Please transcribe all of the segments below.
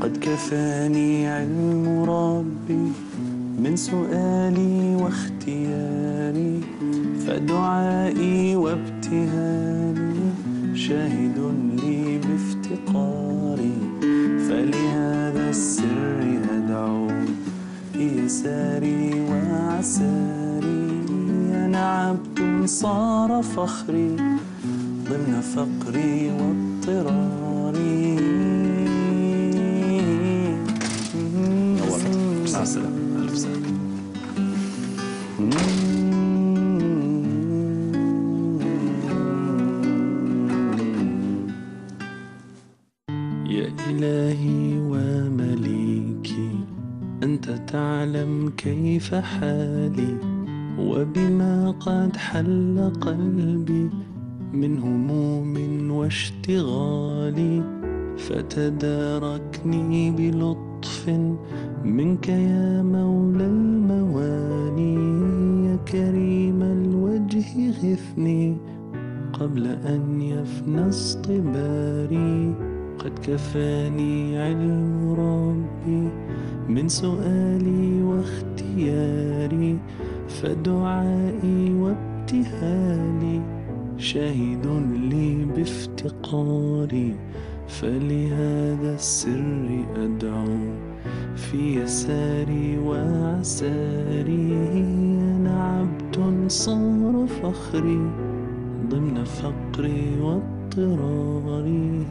قد كفاني علم ربي من سؤالي واختياري، فدعائي وابتهالي شاهد لي بافتقاري. فلهذا السر أدعو في يساري وعساري، أنا عبد صار فخري ضمن فقري واضطراري. مع السلامة. ألف سلامة. يا إلهي ومليكي، أنت تعلم كيف حالي، وبما قد حل قلبي من هموم واشتغالي. فتداركني بلطف منك يا مولى المواني، يا كريم الوجه غثني قبل أن يفنى اصطباري. قد كفاني علم ربي من سؤالي واختياري، فدعائي وابتهالي شاهد لي بافتقاري. فلهذا السر أدعو في يساري وعساري، أنا عبد صار فخري ضمن فقري واضطراري.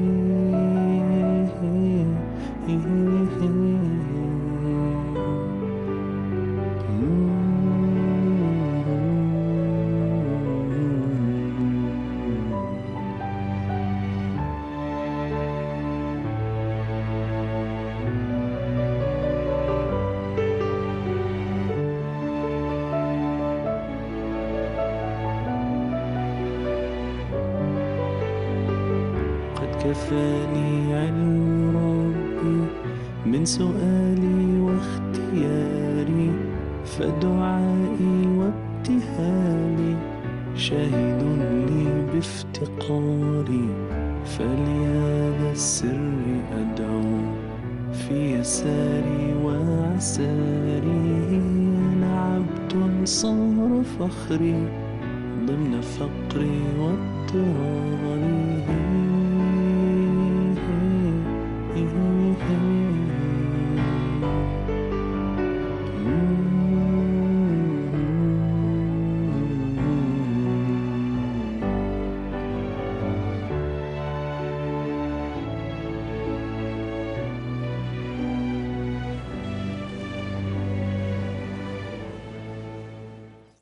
كفاني علم ربي من سؤالي واختياري، فدعائي وابتهالي شاهد لي بافتقاري. فلهذا السر أدعو في يساري وعساري، أنا عبد صار فخري ضمن فقري واضطراري.